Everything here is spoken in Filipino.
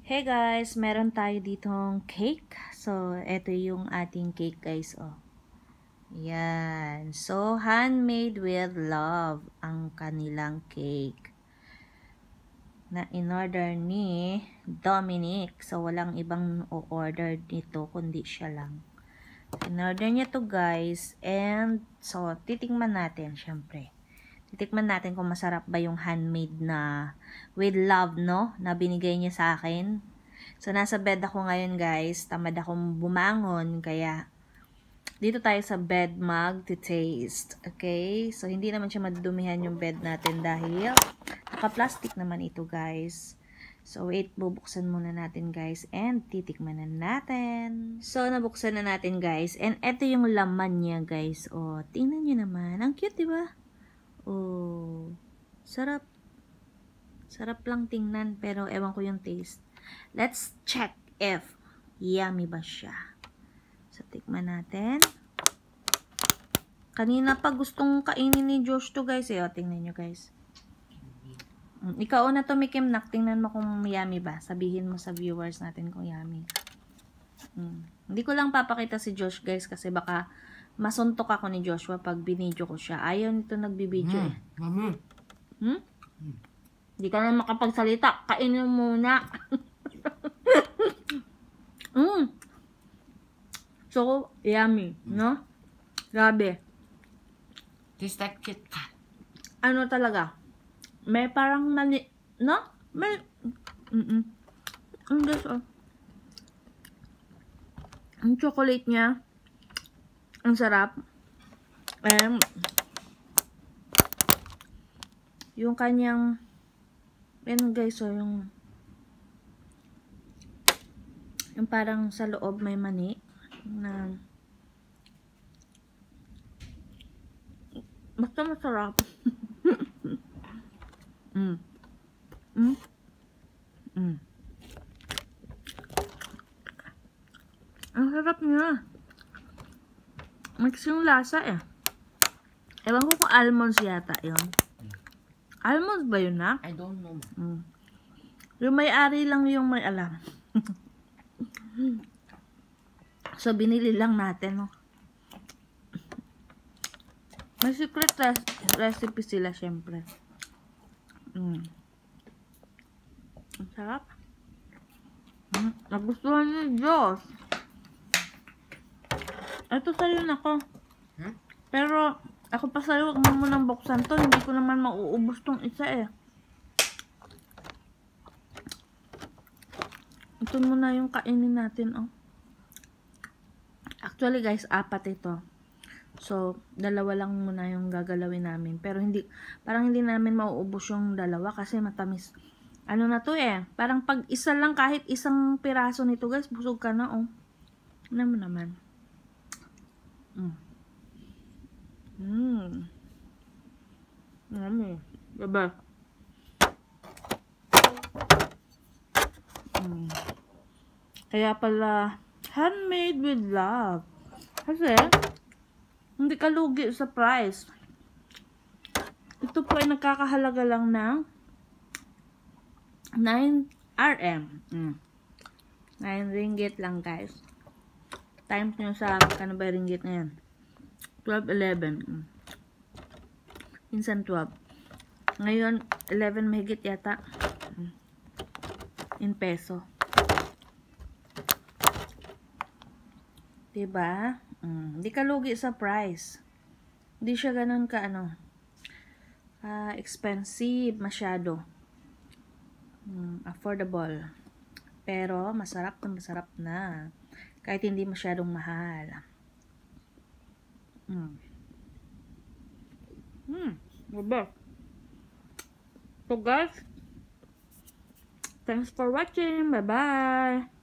Hey guys, meron tayo ditong cake. So, ito yung ating cake guys, oh. Yan. So, handmade with love ang kanilang cake. Na in-order ni Dominic. So, walang ibang o-order dito, kundi siya lang. In-order niya to guys. And, so, titingnan natin, syempre. Titikman natin kung masarap ba yung handmade na with love, no? Na binigay niya sa akin. So, nasa bed ako ngayon, guys. Tamad akong bumangon, kaya dito tayo sa bed mag-taste. Okay? So, hindi naman siya madudumihan yung bed natin dahil naka-plastic naman ito, guys. So, wait, bubuksan muna natin, guys. And, titikman na natin. So, nabuksan na natin, guys. And, eto yung laman niya, guys. O, tingnan nyo naman. Ang cute, diba? Oh, sarap. Sarap lang tingnan, pero ewan ko yung taste. Let's check if yummy ba siya. So, tikman natin. Kanina pa gustong kainin ni Josh to guys. O, tingnan nyo guys. Ikaw na tumikim nak. Tingnan mo kung yummy ba. Sabihin mo sa viewers natin kung yummy. Hindi ko lang papakita si Josh guys kasi baka masuntok ako ni Joshua pag binidyo ko siya. Ayaw nito nagbibidyo eh. Mami. Hindi ka na makapagsalita. Kainin mo muna. So, yummy. No? Grabe. Tastes like KitKat. Ano talaga? May parang mali... No? May... Ang guys, oh. Ang chocolate niya. Ang sarap. Yung kanyang... Yan guys, oh, yung parang sa loob may mani na basta masarap. Ang sarap niya. Mix yung lasa eh. Ewan ko kung almonds yata yun. Almonds ba yun na? I don't know. Yung may-ari lang yung may alam. So, binili lang natin, no? May secret recipe sila, syempre. Ang sarap. Nagustuhan niyo, Diyos. Ito sa'yo na ko. Pero, ako pa sa'yo, huwag mo munang buksan to. Hindi ko naman mauubos tong isa eh. Ito muna yung kainin natin, oh. Actually, guys, 4 ito. So, 2 lang muna yung gagalawin namin. Pero hindi, parang hindi namin mauubos yung 2 kasi matamis. Ano na to eh. Parang pag isa lang, kahit isang piraso nito, guys, busog ka na, oh. Ano mo naman. Yummy. Diba? Kaya pala, handmade with love. Kasi, hindi ka lugi sa price. Ito po ay nagkakahalaga lang ng 9 RM. 9 ringgit lang, guys. Times nyo sa, kano ba ringgit na yan? 12, 11. Minsan 12. Ngayon, 11 mahigit yata. In peso. Diba? Hindi ka lugi sa price. Hindi siya ganun ka, expensive masyado. Affordable. Pero, masarap na masarap na. Kahit hindi masyadong mahal. Diba? So guys, thanks for watching. Bye-bye.